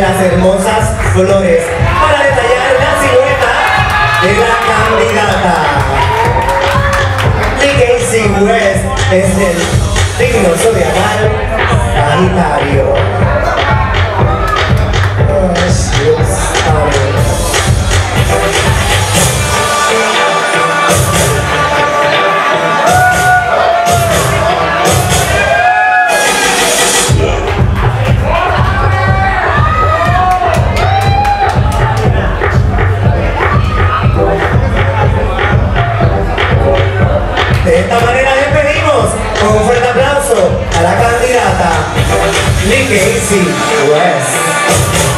de las hermosas flores para detallar la silueta de la candidata. Lee Casey West es del signo zodiacal Sagitario. De esta manera despedimos con un fuerte aplauso a la candidata Lee Casey West.